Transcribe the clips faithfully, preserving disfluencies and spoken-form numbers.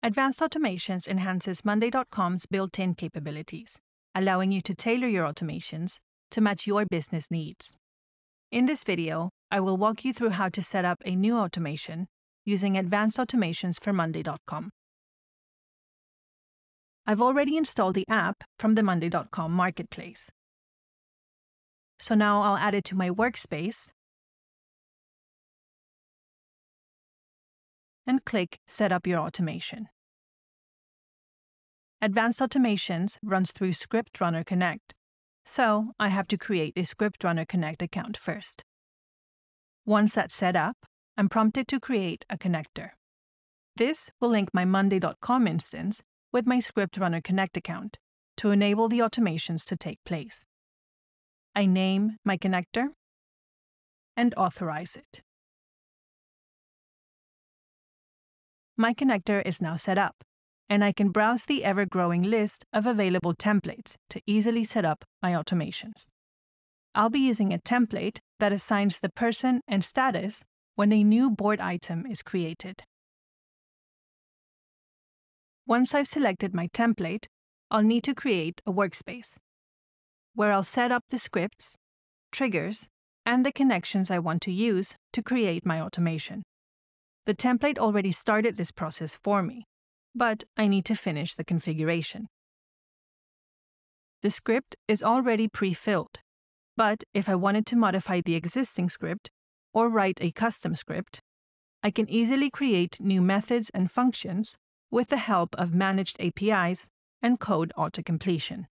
Advanced Automations enhances Monday dot com's built-in capabilities, allowing you to tailor your automations to match your business needs. In this video, I will walk you through how to set up a new automation using Advanced Automations for Monday dot com. I've already installed the app from the Monday dot com marketplace. So now I'll add it to my workspace and click Set up your automation. Advanced Automations runs through ScriptRunner Connect, so I have to create a ScriptRunner Connect account first. Once that's set up, I'm prompted to create a connector. This will link my Monday dot com instance with my ScriptRunner Connect account to enable the automations to take place. I name my connector and authorize it. My connector is now set up, and I can browse the ever-growing list of available templates to easily set up my automations. I'll be using a template that assigns the person and status when a new board item is created. Once I've selected my template, I'll need to create a workspace, where I'll set up the scripts, triggers, and the connections I want to use to create my automation. The template already started this process for me, but I need to finish the configuration. The script is already pre-filled, but if I wanted to modify the existing script or write a custom script, I can easily create new methods and functions with the help of managed A P Is and code auto-completion.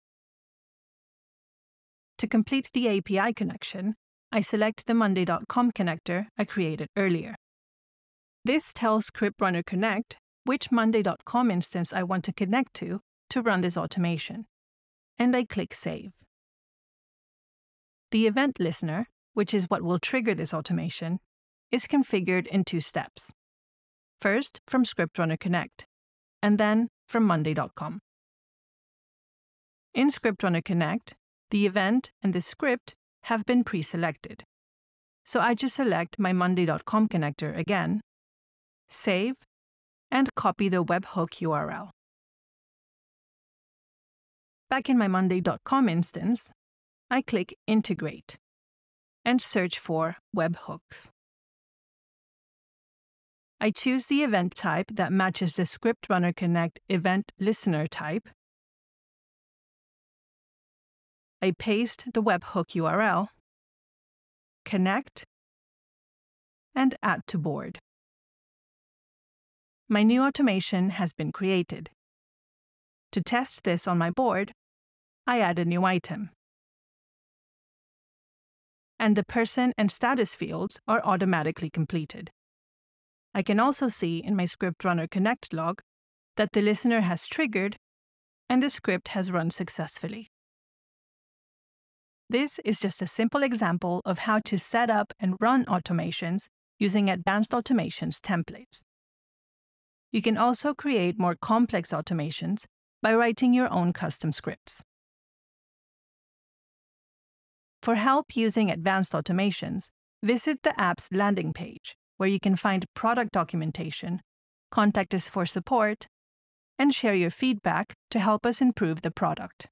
To complete the A P I connection, I select the Monday dot com connector I created earlier. This tells ScriptRunner Connect which Monday dot com instance I want to connect to to run this automation, and I click Save. The event listener, which is what will trigger this automation, is configured in two steps. First from ScriptRunner Connect, and then from Monday dot com. In ScriptRunner Connect, the event and the script have been pre-selected. So I just select my Monday dot com connector again, save, and copy the webhook U R L. Back in my Monday dot com instance, I click Integrate and search for webhooks. I choose the event type that matches the ScriptRunner Connect event listener type. I paste the webhook U R L, connect, and add to board. My new automation has been created. To test this on my board, I add a new item. And the person and status fields are automatically completed. I can also see in my ScriptRunner Connect log that the listener has triggered and the script has run successfully. This is just a simple example of how to set up and run automations using Advanced Automations templates. You can also create more complex automations by writing your own custom scripts. For help using Advanced Automations, visit the app's landing page, where you can find product documentation, contact us for support, and share your feedback to help us improve the product.